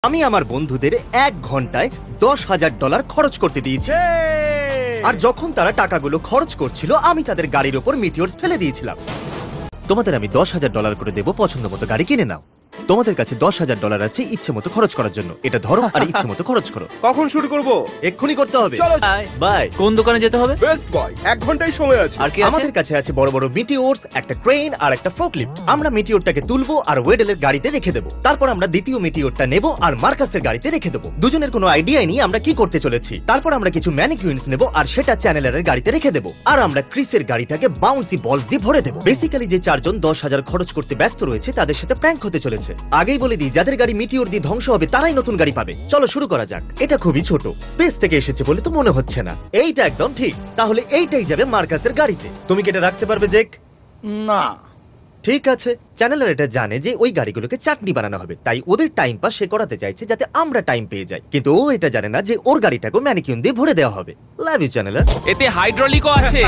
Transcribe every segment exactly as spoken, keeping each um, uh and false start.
আমি আমার বন্ধুদের এক ঘন্টায় দশ হাজার ডলার খরচ করতে দিয়েছি। আর যখন তারা টাকাগুলো খরচ করছিল আমি তাদের গাড়ির ওপর মিটিওরস ফেলে দিয়েছিলাম। তোমাদের আমি দশ হাজার ডলার করে দেবো, পছন্দ মতো গাড়ি কিনে নাও। তোমাদের কাছে দশ হাজার ডলার আছে ইচ্ছে মতো খরচ করার জন্য, এটা ধরো আর ইচ্ছে মতো খরচ করো। কখন শুরু করব? এক্ষুনি করতে হবে। চলো বাই। কোন দোকানে যেতে হবে? বেস্ট বয়, এক ঘন্টায় সময় আছে। আর কি আছে? আমাদের কাছে আছে বড় বড় মিটিওরস, একটা ক্রেন আর একটা ফোর্কলিফট। আমরা মিটিওরটাকে তুলবো আর ওয়েডেলের গাড়িতে রেখে দেবো। তারপর আমরা দ্বিতীয় মিটিওরটা নেব আর মার্কাসের গাড়িতে রেখে দেবো। দুজনের কোনো আইডিয়াই নেই আমরা কি করতে চলেছি। তারপর আমরা কিছু ম্যানিকুইন্স নেব আর সেটা চ্যানেলারের গাড়িতে রেখে দেবো। আর আমরা ক্রিসের গাড়িটাকে বাউন্সি বলস দিয়ে ভরে দেবো। বেসিক্যালি যে চারজন দশ হাজার খরচ করতে ব্যস্ত রয়েছে তাদের সাথে প্র্যাঙ্ক হতে চলেছে। আগেই বলে দিই, যাদের গাড়ি মিটিওর দিয়ে ধ্বংস হবে তারাই নতুন গাড়ি পাবে। চলো শুরু করা যাক। এটা খুবই ছোট, স্পেস থেকে এসেছে বলে তো মনে হচ্ছে না। এইটা একদম ঠিক। তাহলে এইটাই যাবে মার্কাসের গাড়িতে। তুমি কি এটা রাখতে পারবে জেক? না। ঠিক আছে। চ্যানেলার এটা জানে যে ওই গাড়িগুলোকে চাটনি বানানো হবে, তাই ওদের টাইম পাস সে করাতে চাইছে যাতে আমরা টাইম পেয়ে যাই। কিন্তু ও এটা জানে না যে ওর গাড়িটাকে ম্যানিকিউন দিয়ে ভরে দেওয়া হবে। লাভ ইউ চ্যানেলার। এতে হাইড্রোলিকও আছে।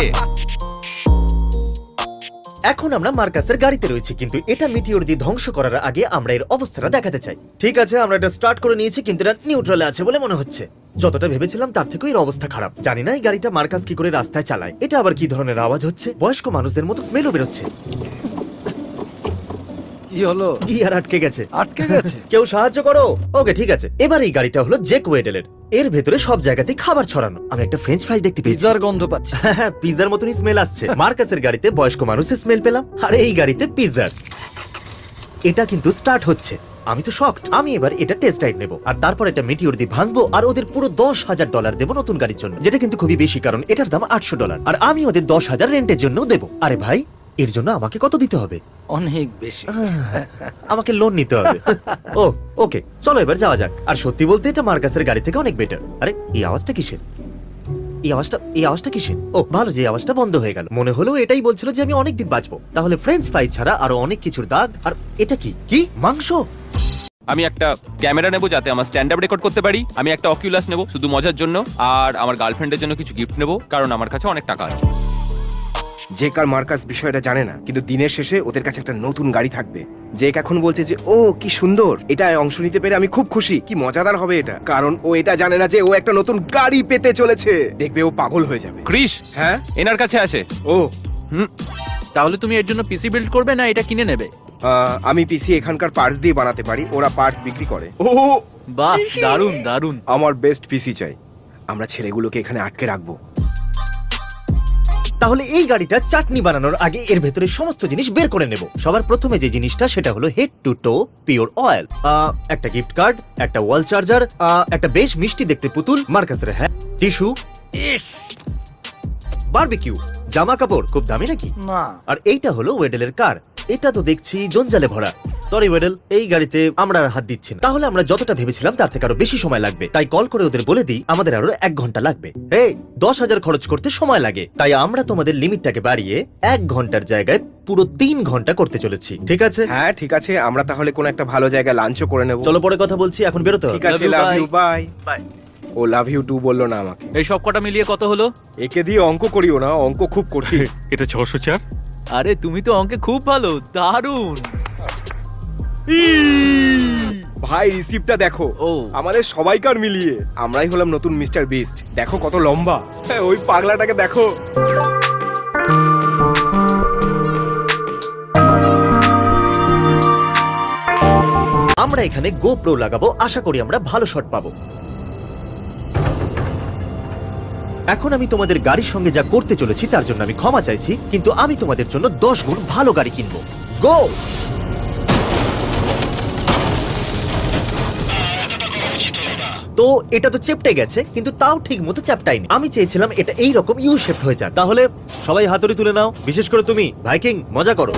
এখন আমরা মার্কাসের গাড়িতে রয়েছি, কিন্তু এটা মিটিওর দিয়ে ধ্বংস করার আগে আমরা এর অবস্থাটা দেখাতে চাই। ঠিক আছে, আমরা এটা স্টার্ট করে নিয়েছি, কিন্তু এটা নিউট্রালে আছে বলে মনে হচ্ছে। যতটা ভেবেছিলাম তার থেকেও এর অবস্থা খারাপ। জানি না এই গাড়িটা মার্কাস কি করে রাস্তায় চালায়। এটা আবার কি ধরনের আওয়াজ হচ্ছে? বয়স্ক মানুষদের মতো স্মেলও বেরোচ্ছে। কি হলো? গিয়ার আটকে গেছে। আটকে গেছে? কেউ সাহায্য করো। ওকে ঠিক আছে। এবার এই গাড়িটা হলো জেক ওয়েডেলের। এর ভেতরে সব জায়গাতেই খাবার ছড়ানো। আমি একটা ফ্রেঞ্চ ফ্রাই দেখতে পেয়েছি। পিৎজার গন্ধ পাচ্ছি। হ্যাঁ, পিৎজার মতনই স্মেল আসছে। মার্কাসের গাড়িতে বয়স্ক মানুষের স্মেল পেলাম, আর এই গাড়িতে পিৎজার। এটা কিন্তু স্টার্ট হচ্ছে। আমি তো শকড। আমি এবার এটা টেস্ট রাইড নেব আর তারপর এটা মিটিওর দিয়ে ভাঙবো আর ওদের পুরো দশ হাজার ডলার দেবো নতুন গাড়ির জন্য, যেটা কিন্তু খুবই বেশি, কারণ এটার দাম আটশো ডলার। আর আমি ওদের দশ হাজার রেন্টের জন্য দেবো। আরে ভাই, এর জন্য আমাকে কত দিতে হবে? অনেক বেশি। আমাকে লোন নিতে হবে। ও ওকে, চলো এবার যাওয়া যাক। আর সত্যি বলতে এটা মার্কাসের গাড়ি থেকে অনেক বেটার। আরে এই আওয়াজটা কিসের? এই আওয়াজটা এই আওয়াজটা কিসের? ও ভালো যে আওয়াজটা বন্ধ হয়ে গেল। মনে হলো এটাই বলছিল যে আমি অনেকদিন বাঁচবো। তাহলে ফ্রেঞ্চ ফ্রাই ছাড়া আরো অনেক কিছুর দাগ। আর এটা কি কি মাংস? আমি একটা ক্যামেরা নেব যাতে আমার স্ট্যান্ড আপ রেকর্ড করতে পারি। আমি একটা অকিউলাস নেব শুধু মজার জন্য। আর আমার গার্লফ্রেন্ডের জন্য কিছু গিফট নেব, কারণ আমার কাছে অনেক টাকা আছে। জেক আর মার্কাস বিষয়টা জানে না, কিন্তু দিনের শেষে ওদের কাছে একটা নতুন গাড়ি থাকবে। জেক এখন বলছে যে ও কি সুন্দর, এটা অংশ নিতে পেরে আমি খুব খুশি, কি মজাদার হবে এটা। কারণ ও এটা জানে না যে ও একটা নতুন গাড়ি পেতে চলেছে। দেখবে ও পাগল হয়ে যাবে। ক্রিস, হ্যাঁ এনার কাছে আছে। ও হুম, তাহলে তুমি এর জন্য পিসি বিল্ড করবে না এটা কিনে নেবে? আহ, আমি পিসি এখানকার পার্টস দিয়ে বানাতে পারি, ওরা পার্টস বিক্রি করে। ও বাহ, দারুন দারুন। আমার বেস্ট পিসি চাই। আমরা ছেলেগুলোকে এখানে আটকে রাখবো। তাহলে এই গাড়িটা চাটনি বানানোর আগে এর ভেতরে সমস্ত জিনিস বের করে নেব। সবার প্রথমে যে জিনিসটা সেটা হলো head to toe pure oil, একটা গিফট কার্ড, একটা ওয়াল চার্জার, একটা বেশ মিষ্টি দেখতে পুতুল মার্কাসের, হ্যাঁ, টিস্যু, বারবিকিউ, জামা কাপড় খুব দামি নাকি? না। আর এইটা হলো ওয়েডেলের কার। এটা তো দেখছি জঞ্জালে ভরা। সরি ওয়েডেল, এই গাড়িতে আমরা আর হাত দিচ্ছি না। তাহলে আমরা যতটা ভেবেছিলাম তার থেকে আরো বেশি সময় লাগবে, তাই কল করে ওদের বলে দিই আমাদের আরো এক ঘন্টা লাগবে। এই দশ হাজার খরচ করতে সময় লাগে, তাই আমরা তোমাদের লিমিটটাকে বাড়িয়ে এক ঘন্টার জায়গায় পুরো তিন ঘন্টা করতে চলেছি। ঠিক আছে? হ্যাঁ ঠিক আছে, আমরা তাহলে কোনো একটা ভালো জায়গায় লাঞ্চও করে নেব। চলো পরে কথা বলছি, এখন বেরোতে হবে। ঠিক আছে, Love you, love bye. You, bye bye. ও লাভ ইউ টু বললো না আমাকে। এই সব কটা মিলিয়ে কত হলো? একে দিয়ে অঙ্ক করিও না, অঙ্ক খুব কঠিন। এটা ছশো চার। আরে তুমি তো অঙ্কে খুব ভালো, দারুন। ভাই রিসিপ্টটা দেখো। ও। আমাদের সবাইকার মিলিয়ে আমরাই হলাম নতুন মিস্টার বিস্ট। দেখো কত লম্বা। হ্যাঁ, ওই পাগলাটাকে দেখো। আমরা এখানে গোপ্রো লাগাবো, আশা করি আমরা ভালো শট পাবো। এখন আমি তোমাদের গাড়ির সঙ্গে যা করতে চলেছি তার জন্য আমি ক্ষমা চাইছি, কিন্তু আমি তোমাদের জন্য দশ গুণ ভালো গাড়ি কিনবো। গো! তো এটা তো চেপটে গেছে, কিন্তু তাও ঠিক মতো চ্যাপটাইনি। আমি চেয়েছিলাম এটা এই রকম ইউ শেপড হয়ে যাক। তাহলে সবাই হাতুড়ি তুলে নাও, বিশেষ করে তুমি ভাইকিং, মজা করো।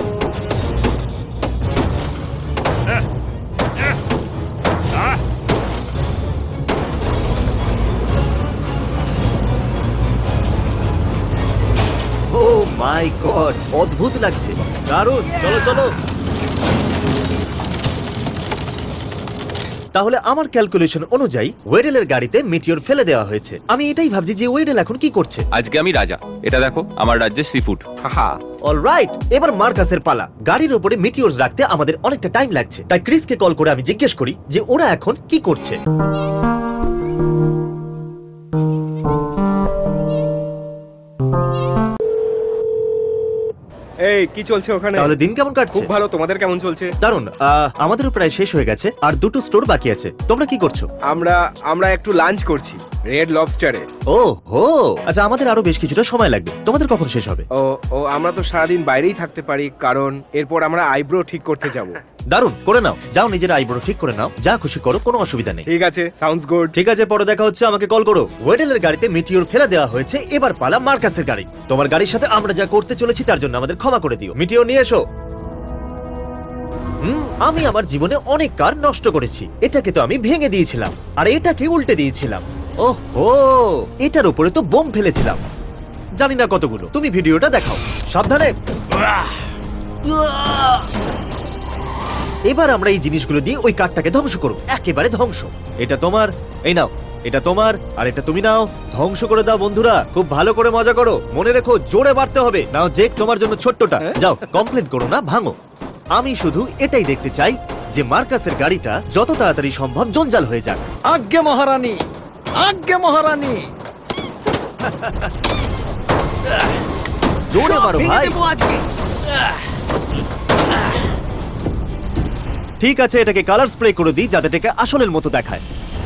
ও মাই গড, অদ্ভুত লাগছে, দারুণ। চলো চলো। তাহলে আমার ক্যালকুলেশন অনুযায়ী ওয়েডেলের গাড়িতে মিটিওর ফেলে দেওয়া হয়েছে। আমি এটাই ভাবছি যে ওয়েডেল এখন কি করছে। আজকে আমি রাজা, এটা দেখো আমার রাজ্যের সি ফুড। হাহা অলরাইট, এবার মার্কাসের পালা। গাড়ির উপরে মিটিওরস রাখতে আমাদের অনেকটা টাইম লাগছে, তাই ক্রিসকে কল করে আমি জিজ্ঞেস করি যে ওরা এখন কি করছে। এই কি চলছে ওখানে? তাহলে দিন কেমন কাটছে? খুব ভালো, তোমাদের কেমন চলছে? দারুন। আহ, আমাদেরও প্রায় শেষ হয়ে গেছে, আর দুটো স্টোর বাকি আছে। তোমরা কি করছো? আমরা আমরা একটু লাঞ্চ করছি রেড লবস্টারে। ও হো, আচ্ছা আমাদের আরো বেশ কিছুটা সময় লাগবে। তোমাদের কখন শেষ হবে? ও ও আমরা তো সারাদিন বাইরেই থাকতে পারি, কারণ এরপর আমরা আইব্রো ঠিক করতে যাব। দারুন, করে নাও। যাও নিজের আইব্রো ঠিক করে নাও, যা খুশি করো, কোনো অসুবিধা নেই। ঠিক আছে, সাউন্ডস গুড। ঠিক আছে, পরে দেখা হচ্ছে। আমাকে কল করো। ওয়েডেলের গাড়িতে মিটিওর ফেলে দেওয়া হয়েছে, এবার পালা মার্কাসের গাড়ি। তোমার গাড়ির সাথে আমরা যা করতে চলেছি তার জন্য আমাদের ক্ষমা করে দিও। মিটিওর নিয়ে এসো। হুম, আমি আমার জীবনে অনেক কার নষ্ট করেছি। এটাকে তো আমি ভেঙে দিয়েছিলাম, আর এটাকে উল্টে দিয়েছিলাম। ওহো, এটার উপরে তো বোম ফেলেছিলাম, জানি না কতগুলো। তুমি ভিডিওটা দেখাও, সাবধানে। এবার আমরা এই জিনিসগুলো দিয়ে ওই কারটাকে ধ্বংস করব, একেবারে ধ্বংস। এটা তোমার, এই নাও। এটা তোমার, আর এটা তুমি নাও। ধ্বংস করে দাও বন্ধুরা, খুব ভালো করে মজা করো। মনে রেখো, জোরে মারতে হবে। নাও জেক, তোমার জন্য ছোট্টটা। যাও, কমপ্লেন করো না, ভাঙো। আমি শুধু এটাই দেখতে চাই যে মার্কাসের গাড়িটা যত তাড়াতাড়ি সম্ভব জঞ্জাল হয়ে যাক। আজ্ঞে মহারানী, আজ্ঞে মহারানী। জোরে মারো ভাই। ঠিক আছে, এটাকে কালার স্প্রে করে দিই যাতে এটাকে আসলের মতো দেখায়।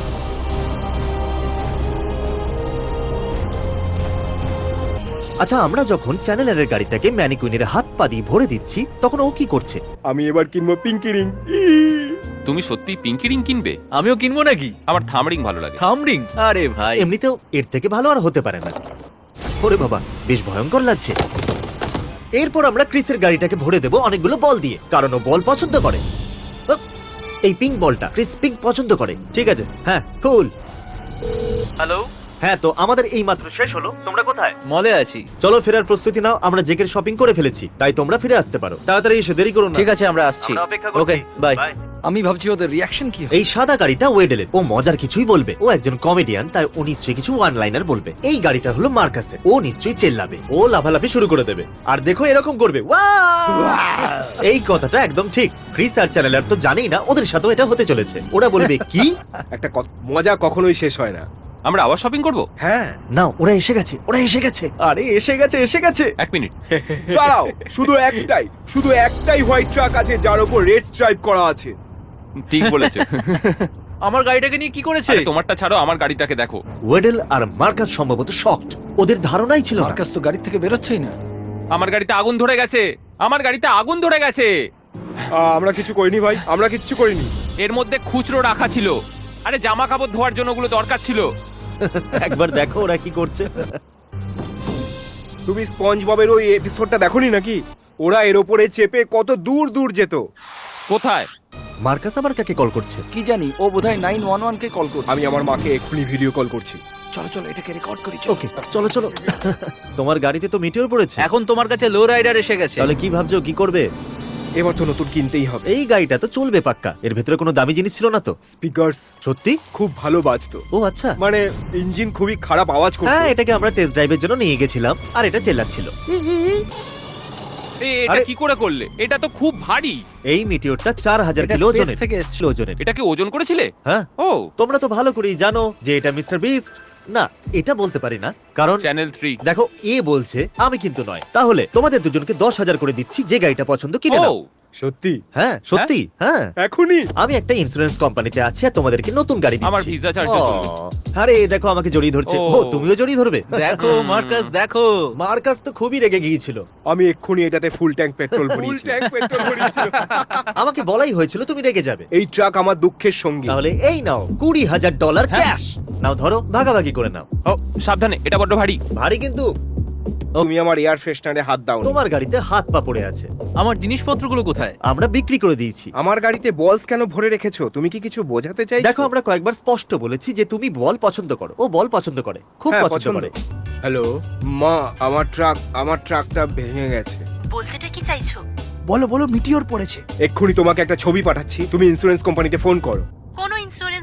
আচ্ছা, আমরা যখন চ্যানেলারের গাড়িটাকে ম্যানিকুইনের হাত পা দিয়ে ভরে দিচ্ছি, তখন ও কি করছে? আমি এবার কিনবো পিঙ্কি রিং। তুমি সত্যি পিঙ্কি রিং কিনবে? আমিও কিনবো নাকি? আমার থাম রিং ভালো লাগে। থামরিং? আরে ভাই, এমনিতেও এর থেকে ভালো আর হতে পারে না। ওরে বাবা, বেশ ভয়ঙ্কর লাগছে। এরপর আমরা ক্রিসের গাড়িটাকে ভরে দেব অনেকগুলো বল দিয়ে, কারণ ও বল পছন্দ করে। উপ, এই পিঙ্ক বলটা ক্রিস পিঙ্ক পছন্দ করে। ঠিক আছে, হ্যাঁ, কুল। হ্যালো, হ্যাঁ, তো আমাদের এই মাত্র শেষ হলো। তোমরা কোথায়? মলে আছি। চলো ফেরার প্রস্তুতি নাও। আমরা জেকের শপিং করে ফেলেছি, তাই তোমরা ফিরে আসতে পারো। তাড়াতাড়ি এসে, দেরি করো না। ঠিক আছে, আমরা আসছি। আমরা অপেক্ষা করছি। Okay, bye. বাই। আমি ভাবছি ওদের রিয়াকশন কি হবে। এই সাদা গাড়িটা ওয়েডেলের। ও মজার কিছুই বলবে। ও একজন কমেডিয়ান, তাই ও নিশ্চয়ই কিছু ওয়ান লাইনার বলবে। এই গাড়িটা হলো মার্কাসের। ও নিশ্চয়ই চেল্লাবে, ও লাফালাফি শুরু করে দেবে। আর দেখো, এরকম করবে, ওয়াও! এই কথাটা একদম ঠিক। ক্রিস আর চ্যানেলার তো জানেই না ওদের সাথেও এটা হতে চলেছে। ওরা বলবে কি? একটা কত- মজা কখনোই শেষ হয় না। আমরা আবার শপিং করব? হ্যাঁ, না, ওরা এসে গেছে, ওরা এসে গেছে। আরে এসে গেছে, এসে গেছে। এক মিনিট। দাঁড়াও, শুধু একটাই শুধু একটাই হোয়াইট ট্রাক আছে যার উপর রেড স্ট্রাইপ করা আছে। ঠিক বলেছে। আমার গাড়িটাকে নিয়ে কি করেছে? আরে তোমারটা ছাড়ো, আমার গাড়িটাকে দেখো। ওয়েডেল আর মার্কাস সম্ভবত শকড। ওদের ধারণাই ছিল না। মার্কাস তো গাড়ি থেকে বেরোচ্ছেই না। আমার গাড়িতে আগুন ধরে গেছে, আমার গাড়িতে আগুন ধরে গেছে। আহ, আমরা কিছু করিনি ভাই, আমরা কিচ্ছু করিনি। এর মধ্যে খুচরো রাখা ছিল। আরে জামা কাপড় ধোয়ার জন্য ওগুলো দরকার ছিল। একবার দেখো ওরা কি করছে। তুমি স্পঞ্জ ববের ওই এপিসোডটা দেখোনি নাকি? ওরা এর ওপরে চেপে কত দূর দূর যেত। কোথায়? মার্কাস আবার কাকে কল করছে? কি জানি, ও বোধহয় নাইন ওয়ান ওয়ান কে কল করছে। আমি আমার মাকে এক্ষুনি ভিডিও কল করছি। চলো চলো, এটাকে রেকর্ড করি। ওকে, চলো চলো। তোমার গাড়িতে তো মিটিওর পড়েছে। এখন তোমার কাছে লো রাইডার এসে গেছে। তাহলে কি ভাবছো, কি করবে? এবার তো নতুন কিনতেই হবে। এই গাড়িটা তো চলবে পাক্কা। এর ভেতরে কোনো দামি জিনিস ছিল না তো? স্পিকারস সত্যি? খুব ভালো বাজতো। ও আচ্ছা। মানে ইঞ্জিন খুবই খারাপ আওয়াজ করতো। হ্যাঁ, এটাকে আমরা টেস্ট ড্রাইভের জন্য নিয়ে গেছিলাম, আর এটা চেল্লাচ্ছিল। এ, এটা আরে- কি করে করলে? এটা তো খুব ভারী। এই মিটিওরটা চার হাজার এটা কিলো space ওজনের। থেকে এসেছিল। ওজনের। এটাকে ওজন করেছিলে? হ্যাঁ, ও, তোমরা তো ভালো করেই জানো যে এটা মিস্টার বিস্ট। না, এটা বলতে পারি না, কারণ চ্যানেল থ্রি। দেখো, এ বলছে, আমি কিন্তু নয়। তাহলে তোমাদের দুজনকে দশ হাজার করে দিচ্ছি, যে গাড়িটা পছন্দ কিনে ও, নাও। সত্যি? হ্যাঁ, সত্যি। হ্যাঁ, এখনই? আমি একটা ইন্স্যুরেন্স কোম্পানিতে আছি আর তোমাদেরকে নতুন গাড়ি দিচ্ছি। আমার ভিসা চার্জ ও, আরে দেখো আমাকে জড়িয়ে ধরছে। ও। ও, তুমিও জড়িয়ে ধরবে? দেখো মার্কাস, দেখো। মার্কাস তো খুবই রেগে গিয়েছিল। আমি এক্ষুনি এটাতে ফুল ট্যাঙ্ক পেট্রোল Full ভরিয়েছি। ট্যাঙ্ক পেট্রোল ভরিয়েছি। আমাকে বলাই হয়েছিল তুমি রেগে যাবে। এই ট্রাক আমার দুঃখের সঙ্গী। তাহলে এই নাও কুড়ি হাজার ডলার ক্যাশ। নাও ধরো, ভাগাভাগি করে নাও। ও সাবধানে, এটা বড্ড ভারী। ভারী কিন্তু। তুমি আমার এয়ার ফ্রেশনারে হাত দাও। তোমার গাড়িতে হাত পা পড়ে আছে। আমার জিনিসপত্রগুলো কোথায়? আমরা বিক্রি করে দিয়েছি। আমার গাড়িতে বলস কেন ভরে রেখেছো? তুমি কি কিছু বোঝাতে চাই? দেখো, আমরা কয়েকবার স্পষ্ট বলেছি যে তুমি বল পছন্দ করো। ও বল পছন্দ করে, খুব হ্যাঁ, পছন্দ পছন্দ। করে। হ্যালো মা, আমার ট্রাক আমার ট্রাকটা ভেঙে গেছে। বলতেটা কি চাইছো? বলো বলো, মিটিওর পড়েছে। এক্ষুনি তোমাকে একটা ছবি পাঠাচ্ছি, তুমি ইন্স্যুরেন্স কোম্পানিতে ফোন করো। কোনো ইন্স্যুরেন্স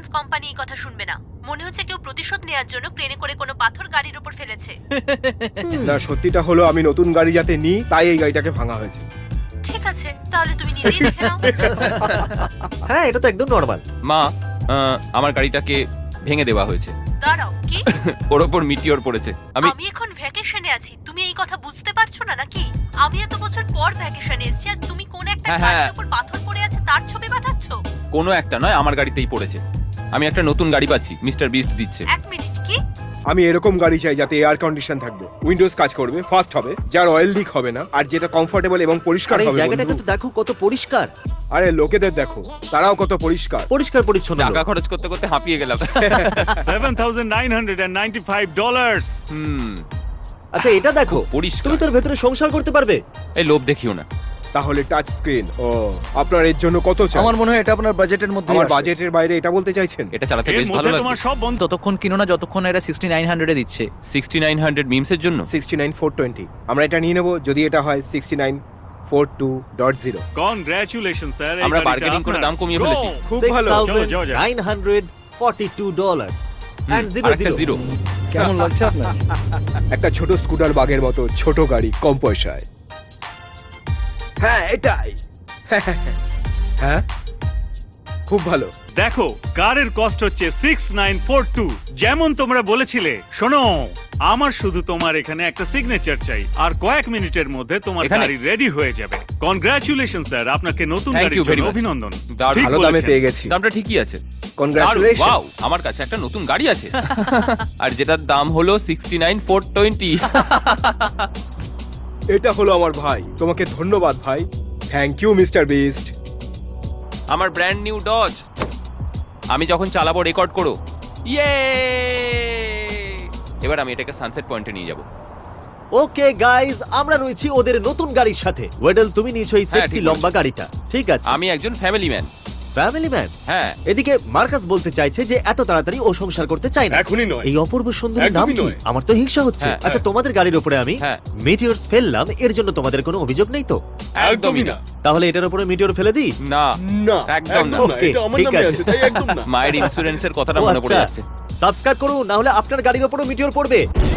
ইন্স্যুরেন্স কোম্পানি এই কথা শুনবে না। মনে হচ্ছে কেউ প্রতিশোধ নেওয়ার জন্য ক্রেনে করে কোনো পাথর গাড়ির উপর ফেলেছে। না, সত্যিটা হলো আমি নতুন গাড়ি যাতে নিই তাই এই গাড়িটাকে ভাঙা হয়েছে। ঠিক আছে, তাহলে তুমি নিজেই দেখে নাও। হ্যাঁ, এটা তো একদম নর্মাল। মা, আহ, আমার গাড়িটাকে ভেঙে দেওয়া হয়েছে। দাঁড়াও, কি? ওর ওপর মিটিওর পড়েছে। আমি আমি এখন ভ্যাকেশনে আছি, তুমি এই কথা বুঝতে পারছো না নাকি? আমি এত বছর পর ভ্যাকেশনে এসেছি আর তুমি কোন একটা হ্যাঁ, গাড়ির হ্যাঁ। উপর পাথর পড়ে আছে তার ছবি পাঠাচ্ছো? কোনো একটা নয়, আমার গাড়িতেই পড়েছে। আমি একটা নতুন গাড়ি পাচ্ছি, মিস্টার বিস্ট দিচ্ছে। এক মিনিট, কি? আমি এরকম গাড়ি চাই যাতে এয়ার কন্ডিশন থাকবে, উইন্ডোজ কাজ করবে, ফাস্ট হবে, যার অয়েল লিক হবে না, আর যেটা কমফোর্টেবল এবং পরিষ্কার আর এই হবে। জায়গাটাকে বন্ধু। তো দেখো কত পরিষ্কার, আরে লোকেদের দেখো, তারাও কত পরিষ্কার। পরিষ্কার পরিচ্ছন্ন টাকা লোক। খরচ করতে করতে হাঁপিয়ে গেলাম। seven thousand nine hundred ninety-five dollars হুম, আচ্ছা এটা দেখো, পরিষ্কার। তুমি তোর ভেতরে সংসার করতে পারবে। এই লোভ দেখিও না। তাহলে টাচ স্ক্রিন, ও আপনার এর জন্য কত চাই? আমার মনে হয় এটা আপনার বাজেটের মধ্যে আমার বাজেটের বাইরে এটা বলতে চাইছেন? এটা চালাতে এর বেশ ভালো মধ্যে তোমার লাগে। সব বন্ধ। ততক্ষণ কিনো না যতক্ষণ না এরা সিক্সটি নাইন হান্ড্রেডে দিচ্ছে। সিক্সটি নাইন হান্ড্রেড মিমসের জন্য। সিক্সটি নাইন ফোর টোয়েন্টি আমরা এটা নিয়ে নেবো যদি এটা হয় sixty nine four two dot zero. Congratulation sir, আমরা bargaining করে দাম কমিয়ে ফেলেছি। খুব ভালো। চলো, যাও, যাও। Nine hundred forty two dollars and zero আরেকটা জিরো। জিরো। কেমন লাগছে আপনার? একটা ছোট স্কুটার বাগের মতো ছোট গাড়ি কম পয়সায়। হ্যাঁ এটাই। হ্যাঁ খুব ভালো। দেখো, কারের কস্ট হচ্ছে সিক্স নাইন ফোর টু, যেমন তোমরা বলেছিলে। শোনো, আমার শুধু তোমার এখানে একটা সিগনেচার চাই, আর কয়েক মিনিটের মধ্যে তোমার এখানে? গাড়ি রেডি হয়ে যাবে। কনগ্রাচুলেশন স্যার, আপনাকে নতুন Thank গাড়ির you very জন্য much. অভিনন্দন। দারুণ। ঠিক ভালো দামে বলেছেন। পেয়ে গেছি। দামটা ঠিকই আছে। কনগ্রাচুলেশন। ওয়াও, আমার কাছে একটা নতুন গাড়ি আছে। আর যেটার দাম হলো সিক্সটি নাইন ফোর টোয়েন্টি। এটা হলো আমার ভাই, তোমাকে ধন্যবাদ ভাই। Thank you mister Beast. আমার ব্র্যান্ড নিউ ডজ। আমি যখন চালাবো রেকর্ড করো। ইয়ে! এবার আমি এটাকে সানসেট পয়েন্টে নিয়ে যাব। ওকে গাইজ, আমরা রয়েছি ওদের নতুন গাড়ির সাথে। ওয়েডেল, তুমি নিয়েছো এই হ্যাঁ, সেক্সি ঠিক লম্বা গাড়িটা, ঠিক আছে। আমি একজন ফ্যামিলি ম্যান। Family man. হ্যাঁ, এদিকে মার্কাস বলতে চাইছে যে এত তাড়াতাড়ি ও সংসার করতে চায় না। এখনই নয়। এই অপূর্ব সুন্দরীর নাম একদমই কি? নয়। আমার তো হিংসা হচ্ছে। হ্যাঁ, আচ্ছা, তোমাদের গাড়ির উপরে আমি হ্যাঁ। মিটিওরস ফেললাম, এর জন্য তোমাদের কোনো অভিযোগ নেই তো? একদমই না। তাহলে এটার উপরে মিটিওর ফেলে দিই? না, না, একদম না। ওকে, ঠিক আছে। তাই একদম না। মায়ের ইন্স্যুরেন্সের কথাটা ও মনে পড়ে আচ্ছা। যাচ্ছে। সাবস্ক্রাইব করুন, না হলে আপনার গাড়ির উপরও মিটিওর পড়বে।